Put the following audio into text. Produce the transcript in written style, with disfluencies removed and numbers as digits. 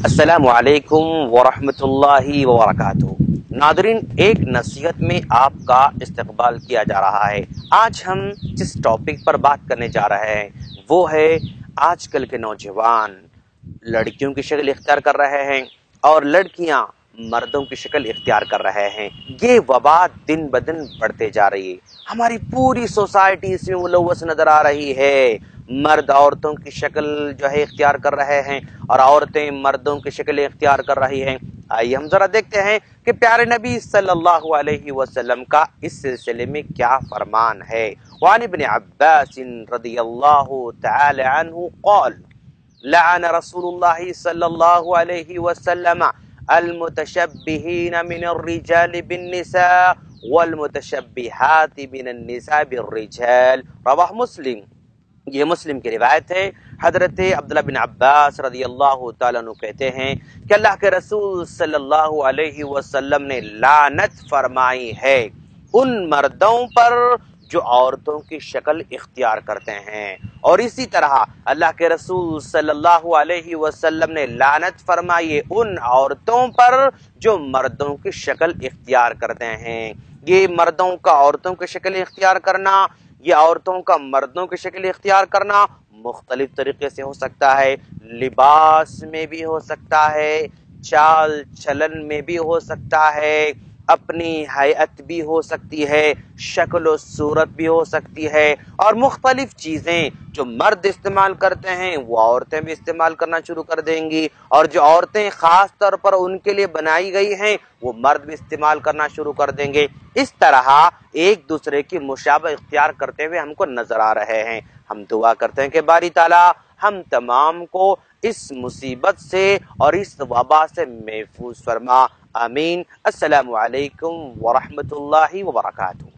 السلام علیکم ورحمۃ اللہ وبرکاتہ۔ ناظرین، ایک نصیحت میں آپ کا استقبال کیا جا رہا ہے۔ آج ہم جس ٹاپک پر بات کرنے جا رہے ہیں وہ ہے آج کل کے نوجوان لڑکیوں کی شکل اختیار کر رہے ہیں اور لڑکیاں مردوں کی شکل اختیار کر رہے ہیں۔ یہ وبا دن بدن بڑھتے جا رہی ہے، ہماری پوری سوسائٹی اس میں ملوث نظر آ رہی ہے۔ مرد عورتوں کی شکل جو ہے اختیار کر رہے ہیں اور عورتیں مردوں کی شکل اختیار کر رہی ہیں۔ آئیے ہم ذرا دیکھتے ہیں کہ پیارے نبی صلی اللہ علیہ وسلم کا اس سلسلے میں کیا فرمان ہے۔ وعن ابن عباس رضی اللہ تعالی عنہ قال لعن رسول اللہ صلی اللہ علیہ وسلم المتشبہین من الرجال بالنساء والمتشبہات من النساء بالرجال، رواہ مسلم۔ یہ مسلم کی روایت ہے۔ حضرت عبداللہ بن عباس رضی اللہ تعالیٰ عنہ کہتے ہیں کہ اللہ کے رسول صلی اللہ علیہ وسلم نے لعنت فرمائی ہے ان مردوں پر جو عورتوں کی شکل اختیار کرتے ہیں، اور اسی طرح اللہ کے رسول صلی اللہ علیہ وسلم نے لعنت فرمائی ہے ان عورتوں پر جو مردوں کی شکل اختیار کرتے ہیں۔ یہ مردوں کا عورتوں کی شکل اختیار کرنا، یہ عورتوں کا مردوں کی شکل اختیار کرنا مختلف طریقے سے ہو سکتا ہے۔ لباس میں بھی ہو سکتا ہے، چال چلن میں بھی ہو سکتا ہے، اپنی ہیئت بھی ہو سکتی ہے، شکل و صورت بھی ہو سکتی ہے، اور مختلف چیزیں جو مرد استعمال کرتے ہیں وہ عورتیں بھی استعمال کرنا شروع کر دیں گی، اور جو عورتیں خاص طور پر ان کے لیے بنائی گئی ہیں وہ مرد بھی استعمال کرنا شروع کر دیں گے۔ اس طرح ایک دوسرے کی مشابہ اختیار کرتے ہوئے ہم کو نظر آ رہے ہیں۔ ہم دعا کرتے ہیں کہ باری تعالیٰ ہم تمام کو اس مصیبت سے اور اس وبا سے محفوظ فرما، آمین۔ السلام علیکم ورحمۃ اللہ وبرکاتہ۔